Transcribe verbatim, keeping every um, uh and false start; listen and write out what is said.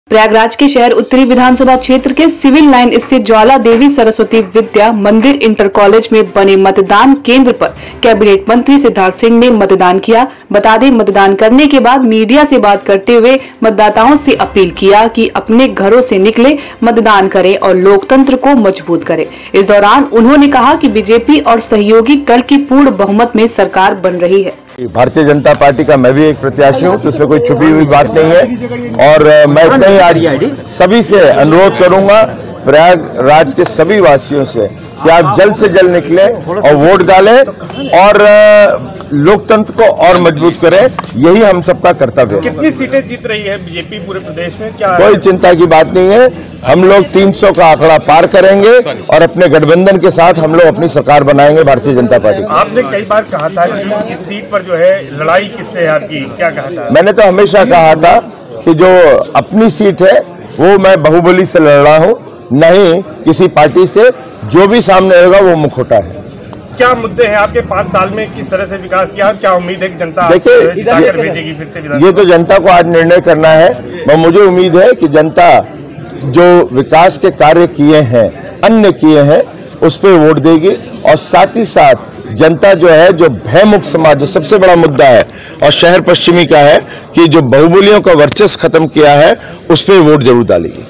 प्रयागराज के शहर उत्तरी विधानसभा क्षेत्र के सिविल लाइन स्थित ज्वाला देवी सरस्वती विद्या मंदिर इंटर कॉलेज में बने मतदान केंद्र पर कैबिनेट मंत्री सिद्धार्थ सिंह ने मतदान किया। बता दें, मतदान करने के बाद मीडिया से बात करते हुए मतदाताओं से अपील किया कि अपने घरों से निकले, मतदान करें और लोकतंत्र को मजबूत करें। इस दौरान उन्होंने कहा कि बीजेपी और सहयोगी दल की पूर्ण बहुमत में सरकार बन रही है। भारतीय जनता पार्टी का मैं भी एक प्रत्याशी हूं, तो इसमें कोई छुपी हुई बात नहीं है। और मैं इतना ही आज सभी से अनुरोध करूंगा, प्रयागराज के सभी वासियों से, कि आप जल्द से जल्द निकलें और वोट डालें और लोकतंत्र को और मजबूत करें। यही हम सबका कर्तव्य है। कितनी सीटें जीत रही है बीजेपी पूरे प्रदेश में? क्या कोई चिंता की बात नहीं है। हम लोग तीन सौ का आंकड़ा पार करेंगे और अपने गठबंधन के साथ हम लोग अपनी सरकार बनाएंगे भारतीय जनता पार्टी। आपने कई बार कहा था कि इस सीट पर जो है लड़ाई किससे है आपकी, क्या कहा था? मैंने तो हमेशा कहा था कि जो अपनी सीट है वो मैं बाहुबली से लड़ रहा हूँ, नहीं किसी पार्टी से। जो भी सामने होगा वो मुखौटा है। क्या मुद्दे हैं आपके? पाँच साल में किस तरह से विकास किया? क्या उम्मीद है कि जनता देखिए, भेजेगी फिर से? ये तो जनता को आज निर्णय करना है। और मुझे उम्मीद है कि जनता जो विकास के कार्य किए हैं, अन्य किए हैं, उस पर वोट देगी। और साथ ही साथ जनता जो है, जो भयमुक्त समाज, जो सबसे बड़ा मुद्दा है और शहर पश्चिमी का है कि जो बाहुबलियों का वर्चस्व खत्म किया है, उस पर वोट जरूर डालेगी।